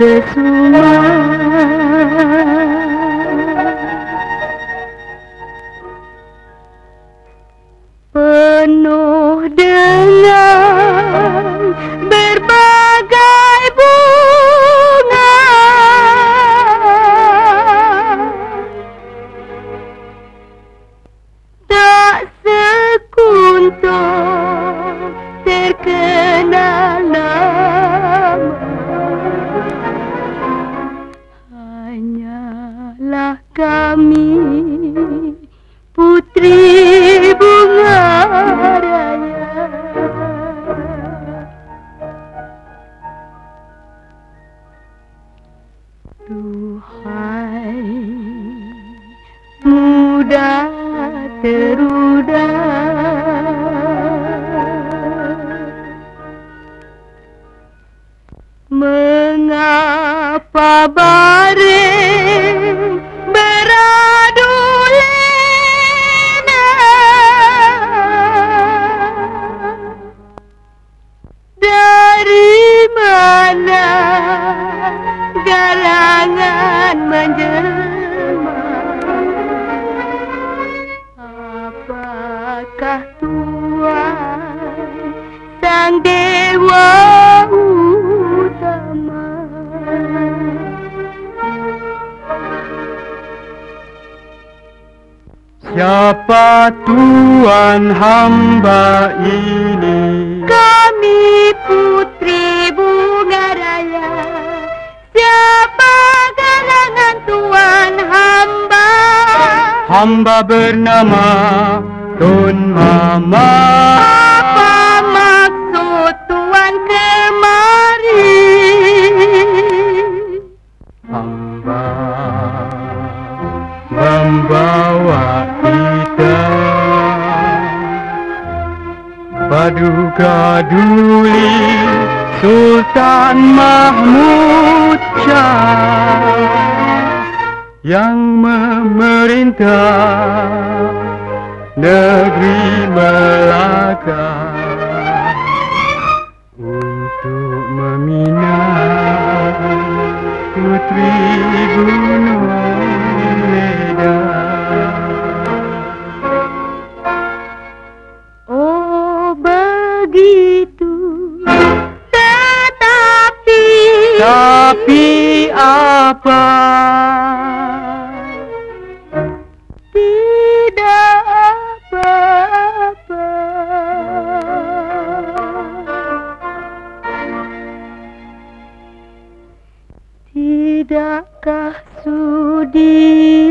sesuma. Penuh dengan berbagai bunga, tak sekuntum terkenal nama. Hanyalah kami putri bunga raya. Duhai muda teruda, mengapa baring beradu lena? Dari mana galangan menjelma? Apakah Tuhan sang dewa utama? Siapa Tuhan hamba ini? Kami putri bunga raya. Siapa galangan Tuhan hamba? Hamba bernama Tun Mama. Apa maksud Tuhan kemari? Hamba membawa kita paduka duli Sultan Mahmud Shah yang memerintah negeri Melaka untuk meminang putri Gunung Leda. Oh begitu, tapi apa? Tidak apa-apa. Tidakkah sudi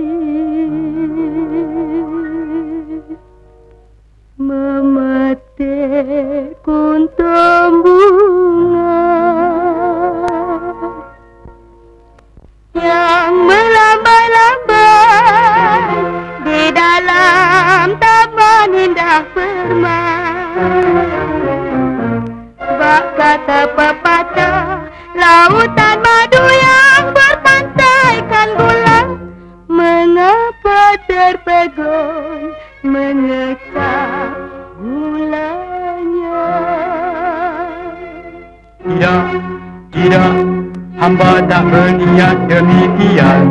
memetik kuntum bunga yang melambai-lambai di dalam taman indah permai? Bak kata pepatah, lautan madu yang berpantaikan bulan, mengapa terpegun mengecap gulanya? Tidak, hamba tak berniat demikian.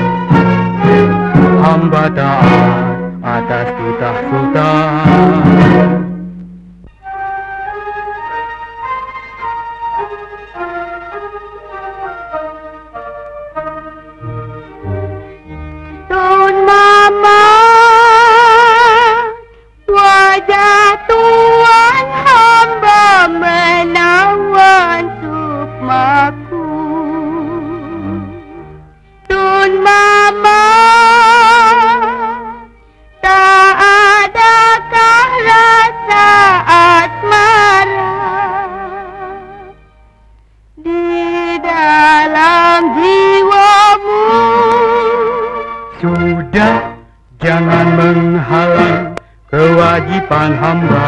Hamba taat atas titah Sultan. Tun Mama, wajah tuan hamba menawan sukmaku. Tun Mama, tak adakah rasa asmara di dalam jiwamu? Sudah, jangan menghalang kewajiban hamba.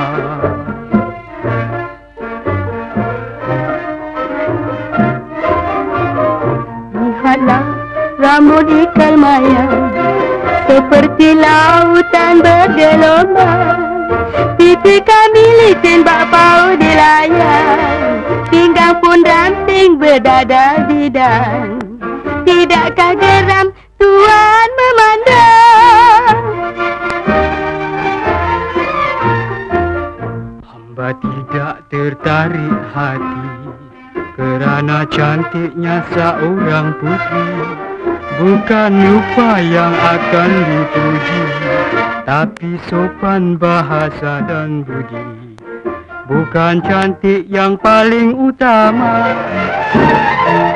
Lihatlah rambut ikan maya seperti lautan bergelombang. Pipi kami licin bak bau di layar. Pinggang pun ramping berdada bidang. Tidakkah geram Tuan memandang? Hamba tidak tertarik hati kerana cantiknya seorang putri. Bukan lupa yang akan dipuji, tapi sopan bahasa dan budi. Bukan cantik yang paling utama.